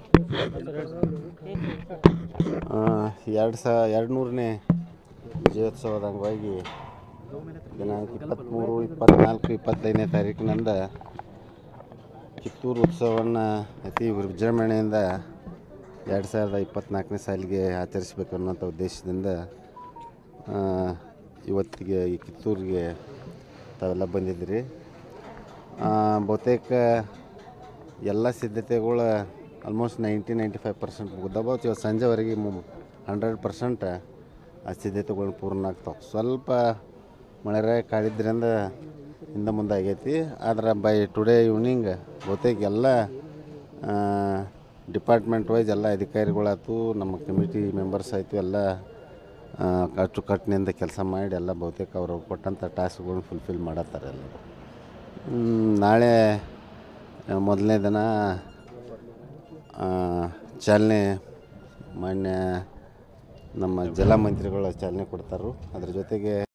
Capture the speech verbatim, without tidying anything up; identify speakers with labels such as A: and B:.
A: ಎರಡು ಸಾ ಎರಡು ನೂರನೇ ವಿಜಯೋತ್ಸವದ ಅಂಗವಾಗಿ ದಿನಾಂಕ ಇಪ್ಪತ್ತ್ಮೂರು ಇಪ್ಪತ್ತ್ನಾಲ್ಕು ಇಪ್ಪತ್ತೈದನೇ ತಾರೀಕಿನಿಂದ ಕಿತ್ತೂರು ಉತ್ಸವವನ್ನು ಅತಿ ವಿಜೃಂಭಣೆಯಿಂದ ಎರಡು ಸಾವಿರದ ಇಪ್ಪತ್ತ್ನಾಲ್ಕನೇ ಸಾಲಿಗೆ ಆಚರಿಸಬೇಕು ಅನ್ನೋಂಥ ಉದ್ದೇಶದಿಂದ ಇವತ್ತಿಗೆ ಈ ಕಿತ್ತೂರಿಗೆ ತಾವೆಲ್ಲ ಬಂದಿದ್ದೀರಿ. ಬಹುತೇಕ ಎಲ್ಲ ಸಿದ್ಧತೆಗಳು almost ninety ninety five percent ಮುಗಿದವ. ಇವತ್ತು ಸಂಜೆವರೆಗೆ ಹಂಡ್ರೆಡ್ ಪರ್ಸೆಂಟ್ ಆ ಸಿದ್ಧತೆಗಳನ್ನ ಪೂರ್ಣ ಆಗ್ತಾವೆ. ಸ್ವಲ್ಪ ಮಳೆ ಕಾಡಿದ್ರಿಂದ ಹಿಂದೆ ಮುಂದೆ ಆಗೈತಿ. ಆದ್ರೆ ಬೈ ಟುಡೇ ಈವ್ನಿಂಗ್ ಬಹುತೇಕ ಎಲ್ಲ ಡಿಪಾರ್ಟ್ಮೆಂಟ್ ವೈಸ್ ಎಲ್ಲ ಅಧಿಕಾರಿಗಳಾಯ್ತು, ನಮ್ಮ ಕಮಿಟಿ ಮೆಂಬರ್ಸ್ ಆಯಿತು, ಎಲ್ಲ ಅಚ್ಚುಕಟ್ಟಿನಿಂದ ಕೆಲಸ ಮಾಡಿ ಎಲ್ಲ ಬಹುತೇಕ ಅವರು ಕೊಟ್ಟಂಥ ಟಾಸ್ಕ್ಗಳನ್ನ ಫುಲ್ಫಿಲ್ ಮಾಡತ್ತಾರೆ ಎಲ್ಲ. ನಾಳೆ ಮೊದಲನೇ ದಿನ ಚಾಲನೆ ಮಾನ್ಯ ನಮ್ಮ ಜಲಮಂತ್ರಿಗಳು ಚಾಲನೆ ಕೊಡ್ತಾರೆ. ಅದ್ರ ಜೊತೆಗೆ